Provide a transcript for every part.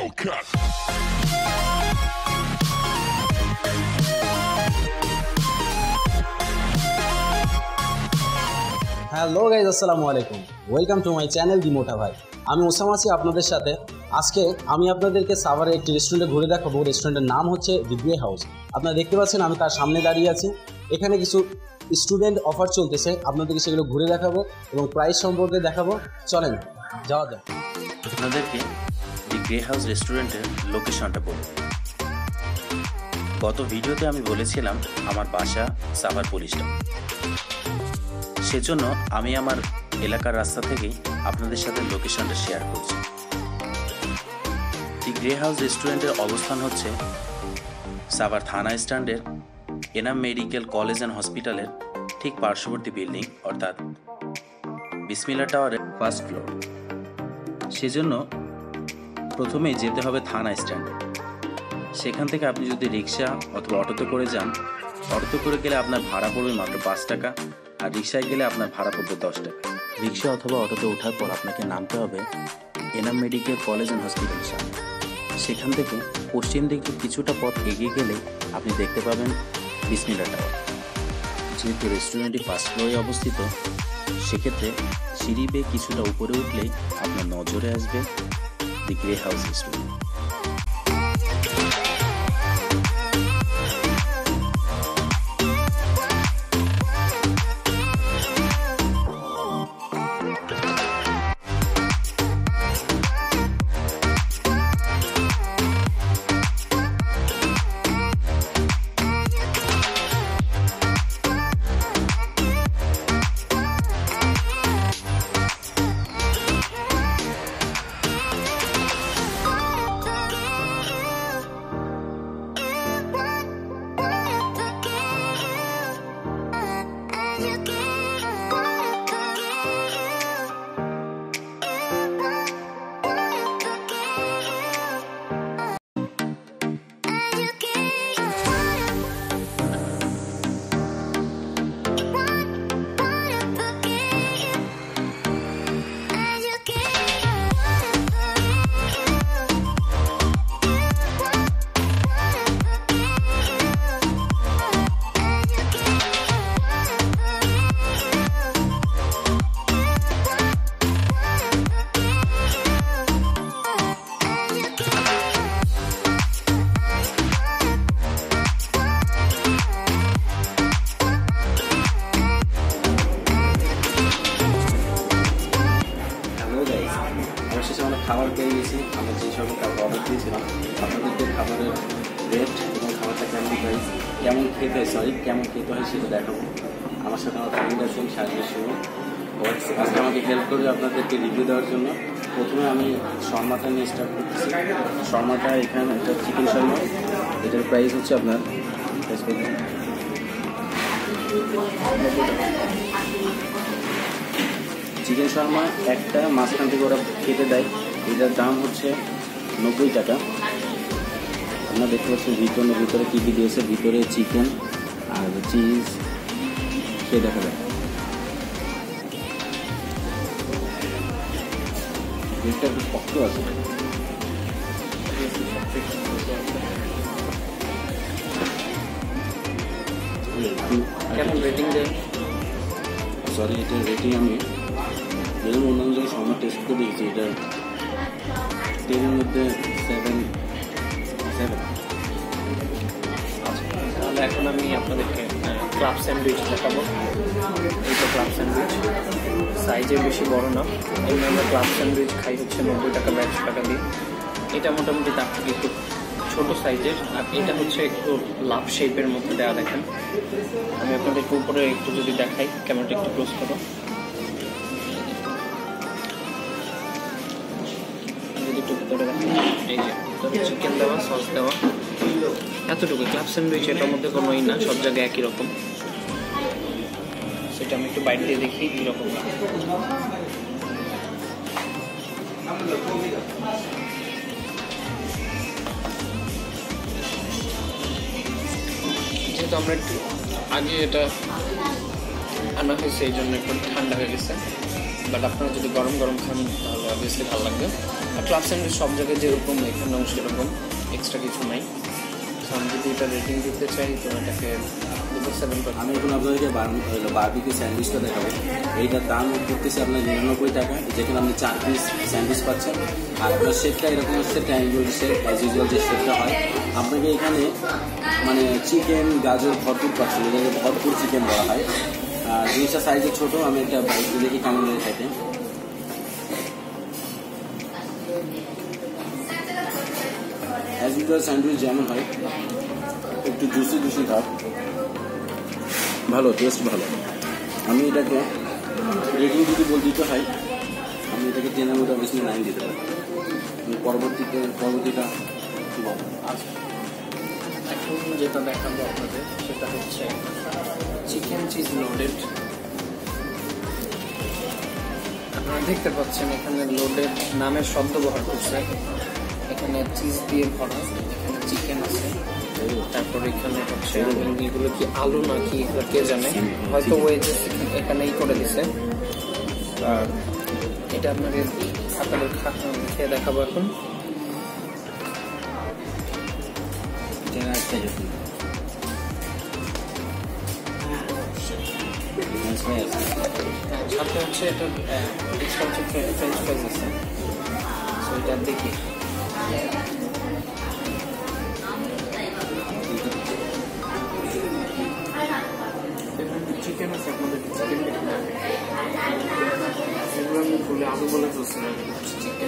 Hellcat. Hello guys, আসসালামু আলাইকুম। Welcome to my channel the Mota Bhai. আমি ওসাম আছি আপনাদের সাথে। আজকে আমি আপনাদেরকে সাভারের একটি রেস্টুরেন্টে ঘুরে দেখাবো। রেস্টুরেন্টের নাম হচ্ছে দি গ্রে হাউস। আপনারা দেখতে পাচ্ছেন আমি তার সামনে দাঁড়িয়ে আছি। এখানে কিছু স্টুডেন্ট অফার চলতেছে, আপনাদেরকে সেগুলো ঘুরে দেখাবো এবং প্রাইস সম্পর্কে দেখাবো। চলেন যাওয়া যাক। আপনাদেরকে দি গ্রে হাউস রেস্টুরেন্টের লোকেশনটা বলব। গত ভিডিওতে আমি বলেছিলাম আমার বাসা সাভার পুলিশ টাউন, সেজন্য আমি আমার এলাকার রাস্তা থেকেই আপনাদের সাথে লোকেশনটা শেয়ার করছি। দি গ্রে হাউস রেস্টুরেন্টের অবস্থান হচ্ছে সাভার থানা স্ট্যান্ডের এনাম মেডিকেল কলেজ অ্যান্ড হসপিটালের ঠিক পার্শ্ববর্তী বিল্ডিং, অর্থাৎ বিসমিল্লাহ টাওয়ারের ফার্স্ট ফ্লোর। সেজন্য প্রথমেই যেতে হবে থানা স্ট্যান্ডে। সেখান থেকে আপনি যদি রিক্সা অথবা অটোতে করে যান, অটোতে করে গেলে আপনার ভাড়া পড়বে মাত্র 5 টাকা, আর রিক্সায় গেলে আপনার ভাড়া পড়বে 10 টাকা। রিক্সা অথবা অটোতে ওঠার পর আপনাকে নামতে হবে এনাম মেডিকেল কলেজ অ্যান্ড হসপিটালের সামনে। সেখান থেকে পশ্চিম দিকে কিছুটা পথ এগিয়ে গেলে আপনি দেখতে পাবেন বিসমিল্লাহ টাওয়ার। যেহেতু রেস্টুরেন্টটি ফার্স্ট ফ্লোরে অবস্থিত, সেক্ষেত্রে সিঁড়ি বেয়ে কিছুটা উপরে উঠলেই আপনার নজরে আসবে দি গ্রে হাউস রেস্টুরেন্ট। আমরা খাবার পেয়ে গেছি। আমরা যে সব খাবার অর্ডার দিয়েছিলাম, আপনাদেরকে খাবারের রেট এবং খাবারটা কেমন প্রাইস, কেমন খেতে হয় সেটা দেখাবো। আমার সাথে আমার ফ্রেন্ড আছেন সাজিদের সময়, আজকে আমাকে হেল্প করবে আপনাদেরকে রিভিউ দেওয়ার জন্য। প্রথমে আমি শর্মাটা নিয়ে স্টার্ট করতেছি। শর্মাটা এখানে একটা চিকেন শর্মা, এটার প্রাইস হচ্ছে আপনার চিকেন শর্মা একটা মাঝখান থেকে ওরা খেতে দেয়, এটার দাম হচ্ছে 90 টাকা। আপনারা দেখতে পাচ্ছেন ভিতরে কী কী দিয়েছে, ভিতরে চিকেন আর চিজ খেয়ে দেখা যায়। এটা একটু শক্ত আছে। কেমন রেটিং দেয়? সরি, এটার রেটিং আমি যেরকম অন্যান্য জায়গায় সময় টেস্ট করে দিয়েছি, এটা 10-এর মধ্যে 7। আচ্ছা, তাহলে এখন আমি আপনাদেরকে ক্লাব স্যান্ডউইচ দেখাবো। এইটা ক্লাব স্যান্ডউইচ, সাইজে বেশি বড় না। এমনি আমরা ক্লাব স্যান্ডউইচ খাই হচ্ছে 90 টাকা বা 100 টাকা দিয়ে। এটা মোটামুটি তার থেকে একটু ছোটো সাইজের, আর এটা হচ্ছে একটু লাভ শেপের মধ্যে দেওয়া। দেখেন, আমি আপনাদেরকে উপরে একটু যদি দেখাই, ক্যামেরাটা একটু ক্লোজ করো। এই যে ভিতরে চিকেন দেওয়া, সস দেওয়া, এতটুকু। ক্লাব স্যান্ডউইচ এটার মধ্যে কোনো না, সব জায়গায় একই রকম। সেটা আমি একটু বাইরে দিয়ে দেখি কীরকম। যেহেতু আমরা একটু আগে এটা আনা হয়েছে, এই জন্য একটু ঠান্ডা হয়ে গেছে। বাট আপনারা যদি গরম গরম খান তাহলে অবভিয়াসলি ভালো লাগবে। আর ক্লাব স্যান্ডউইচ সব জায়গায় যেরকম এখানেও সেরকম, এক্সট্রা কিছু নাই। আমি যদি এটা রেটিং দিতে চাই তো এটাকে 7। আমি এখন আপনাদেরকে বারবিকিউ স্যান্ডউইচটা দেখাবো। এইটার দাম করতেছে আপনার 99 টাকা, যেখানে আপনি 4 পিস স্যান্ডউইচ পাচ্ছেন। আর আপনার শেপটা এরকম হচ্ছে ট্রায়াঙ্গুলার শেপ, অ্যাজ ইউজুয়াল যে শেপটা হয়। আপনাকে এখানে মানে চিকেন গাজর ভরপুর পাচ্ছেন, এটাকে ভরপুর চিকেন বলা হয়। আর জিনিসটা সাইজে ছোটো, আমি একটা বাইক দেখি কেমন লাগে খাইতে। অ্যাজ ইউজুয়াল স্যান্ডউইচ যেমন হয়, একটু জুসি জুসি ভাব, ভালো টেস্ট ভালো। আমি এটাকে রেটিং যদি দিতে হয়, আমি এটাকে 10-এর মধ্যে অবশ্যই 9 দিতে পারি। আমি পরবর্তীটা কী বলবো। আচ্ছা, এখন যেটা দেখাবো আপনাদের সেটা হচ্ছে চিকেন চিজ লোডেড। আপনারা দেখতে পাচ্ছেন এখানে লোডেড নামের শব্দ ব্যবহার করছে। এখানে চিজ দিয়ে ভরা, এখানে চিকেন আছে, তারপর এখানে হচ্ছে এগুলো কি আলু নাকি কে জানে, হয়তো ওয়েজেস এখানেই করে দিছে। আর এটা আপনাদের আপনাদের খেয়ে দেখাবো এখন। সাথে হচ্ছে এটা এক্সট্রা হচ্ছে ফ্রেঞ্চ ফ্রাইজ আছে, সো এটা দেখি। চিকেন আছে, আপনাদের চিকেন দেখুন, এগুলো আমি ভুলে আলু বলে ফেলছিলাম। চিকেন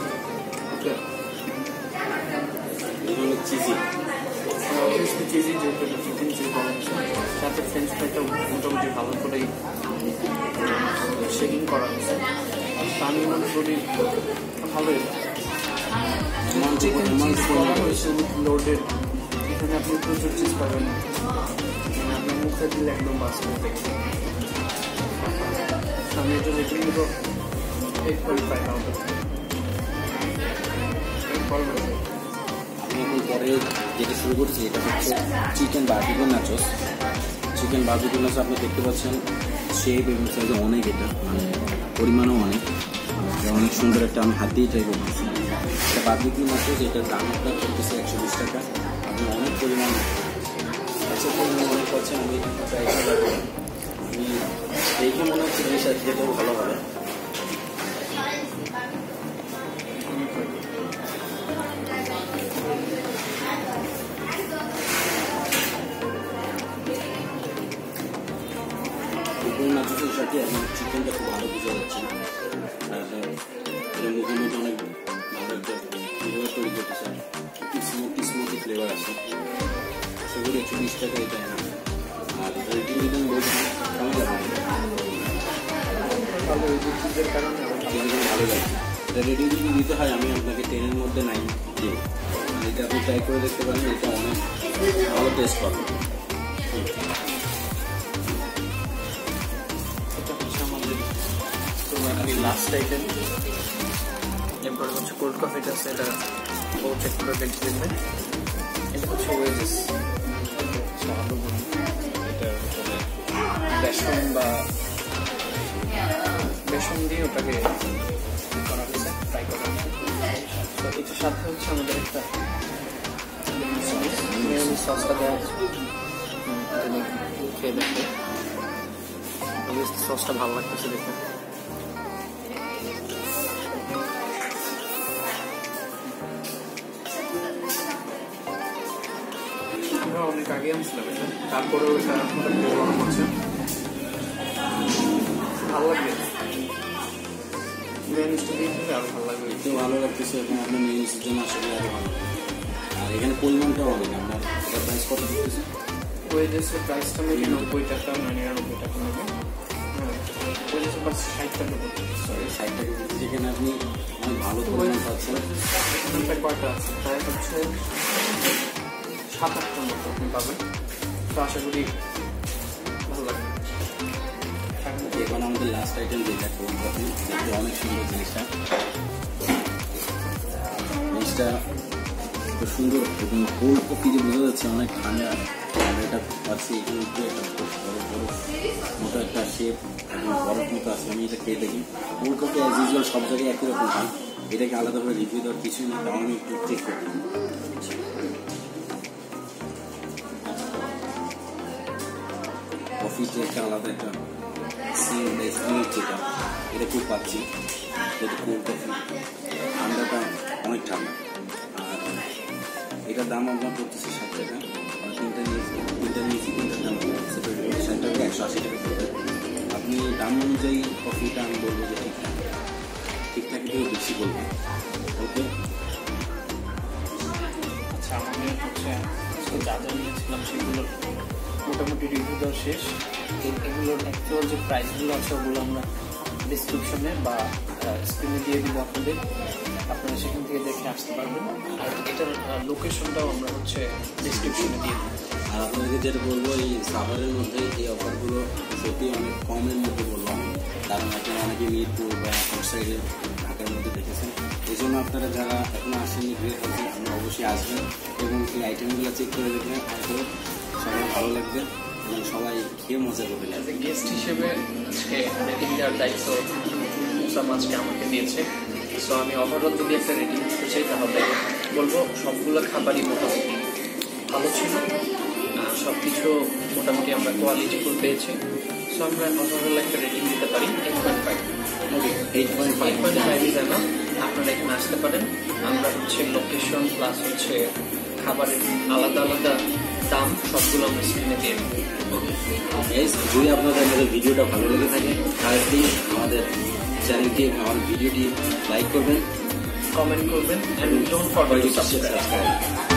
চিজি চিজি, যেহেতু চিকেন চিজ বলা হচ্ছে, সাথে ফ্রেঞ্চ ফ্রাইটা মোটামুটি ভালো করেই শেকিং করা হয়েছে। আমি মনে করি ভালোই চিকেন চিজ করা হয়েছে লোডেড। এখানে আপনি প্রচুর চিজ পাবেন, আপনার মুখে দিলে একদম বাস্তবে দেখতে। আমি এটা রেটিং দেব 8.5 আউট অফ 10। আমি এখন পরে যেটা শুরু করছি, এটা হচ্ছে chicken barbecue nachos. Chicken barbecue nachos আপনি দেখতে পাচ্ছেন, শেপ এবং সাইজে অনেক, এটা মানে পরিমাণও অনেক, অনেক সুন্দর একটা। আমি হাত দিয়ে ট্রাই করতেছি এটা বারবিকিউ নাচোস। এটার দাম আপনার করতেছে 120 টাকা। আপনি অনেক পরিমাণ অনেক পাচ্ছেন। আমি ট্রাই করে আমি দেখে মনে হচ্ছে জিনিসটা খেতেও ভালো হবে। নাচোসের সাথে এখন চিকেনটা খুব ভালো বুঝা যাচ্ছে। এর মুখের মধ্যে অনেক ভালো একটা ফ্লেভার তৈরি করতেছে, স্মোকি ফ্লেভার আছে। সেগুলো 120 টাকা এটা না। আর রেটিং যদি আমি বলছি কেমন লাগবে, ভালো লাগছে। এটা রেটিং যদি দিতে হয়, আমি আপনাকে 10-এর মধ্যে 9 দিই। এটা আপনি ট্রাই করে দেখতে পারেন, এটা অনেক ভালো টেস্ট পাবে। লাস্ট আইটেম, এরপরে হচ্ছে কোল্ড কফিটা আছে, এটা ও চেক করে দেখে দেখবে। এটা হচ্ছে ওয়েজেস, এটা বেসন বা বেসন দিয়ে ওটাকে করা হয়েছে, ফ্রাই করা হয়েছে। তো এটার সাথে হচ্ছে আমাদের একটা মেয়োনিজ সসটা দেওয়া হচ্ছে, খেয়ে দেখবে। সসটা ভালো লাগতেছে দেখে। অনেক আগে আনছিলাম এটা, তারপরেও এটা গরম হচ্ছে, ভালো লাগবে। মেয়োনিজটা দিয়ে দিলে আরো ভালো লাগবে, একটু ভালো লাগতেছে। এখন আপনার মেয়োনিজের জন্য আসলে আরো ভালো। আর এখানে পরিমাণটাও অনেক। আপনার এটা প্রাইস কত করতেছে? ওয়েজেসের প্রাইসটা মেবি 90 টাকা, 99 টাকা নেবে। হ্যাঁ, ওয়েজেসের প্রাইস 60 টাকা পড়ছে। সরি, 60 টাকা করতে, যেখানে আপনি অনেক ভালো পরিমাণ পাচ্ছেন। এখানটায় কয়টা আছে? প্রায় হচ্ছে 7-8টার মতো আপনি পাবেন। তো আশা করি ভালো লাগবে। এখন আমাদের লাস্ট আইটেম যেটা কোল্ড কফি, দেখতে অনেক সুন্দর জিনিসটা। জিনিসটা খুব সুন্দর এবং কোল্ড কফি যে বোঝা যাচ্ছে অনেক ঠান্ডা। এটা পাচ্ছি এখানে একটা বড় মোটা একটা শেপ এবং বরফ মতো আছে। আমি এটা খেয়ে দেখি। কোল্ড কফি অ্যাজ ইউজুয়াল সব জায়গায় একই রকম হয়, এটাকে আলাদাভাবে রিভিউ দেওয়ার কিছুই নেই, তাও আমি একটু চেক করি। কফিতে একটা আলাদা একটা স্মেল যেটা এটা খুব পাচ্ছি। এটা কোল্ড কফি, ঠান্ডাটা অনেক ঠান্ডা। আর এটার দাম আপনার পড়তেছে 7 টাকা। তিনটার দাম 60 টাকা, 180 টাকা পড়বে। আপনি দাম অনুযায়ী কফিটা আমি বলবো যে ঠিকঠাক একটু বেশি বলবেন। ওকে, আচ্ছা, আমি হচ্ছে আজকে যা যা নিয়েছিলাম সেগুলোর মোটামুটি রিভিউ দেওয়া শেষ। এগুলোর অ্যাকচুয়াল যে প্রাইসগুলো আছে ওগুলো আমরা ডিসক্রিপশনে বা স্ক্রিনে দিয়ে দিব আপনাদের, আপনারা সেখান থেকে দেখে আসতে পারবেন। আর এটার লোকেশনটাও আমরা হচ্ছে ডিসক্রিপশনে দিয়ে দেবো। আর আপনাদেরকে যেটা বলবো, এই সাভারের মধ্যে এই অফারগুলো সত্যি অনেক কমের মধ্যে বললাম, কারণ আপনারা অনেকে মিরপুর বা আউটসাইডে ঢাকার মধ্যে দেখেছেন। এই জন্য আপনারা যারা এখনো আসেননি গ্রেট হাউসে, আপনারা অবশ্যই আসবেন এবং এই আইটেমগুলো চেক করে দেখবেন। হয়তো সবার ভালো লাগবে এবং সবাই খেয়ে মজা করবে। অ্যাজ এ গেস্ট হিসেবে আজকে রেটিং দেওয়ার দায়িত্ব মুসাম আজকে আমাকে দিয়েছে। সো আমি ওভারঅল যদি একটা রেটিং দিতে চাই তাহলে বলবো সবগুলো খাবারই মোটামুটি ভালো ছিল, সব কিছু মোটামুটি আমরা কোয়ালিটিফুল পেয়েছি। সো আমরা ওভারঅল একটা রেটিং দিতে পারি 8.5। 8.5 যেন আপনারা এখানে আসতে পারেন। আমরা হচ্ছে লোকেশন প্লাস হচ্ছে খাবারের আলাদা আলাদা দাম সবগুলো আমরা স্ক্রিনে দিয়ে দেবো। যদি আপনাদের আমাদের ভিডিওটা ভালো লেগে থাকে তাহলে প্লিজ আমাদের চ্যানেলটি, আমার ভিডিওটি লাইক করবেন, কমেন্ট করবেন, and don't forget to subscribe.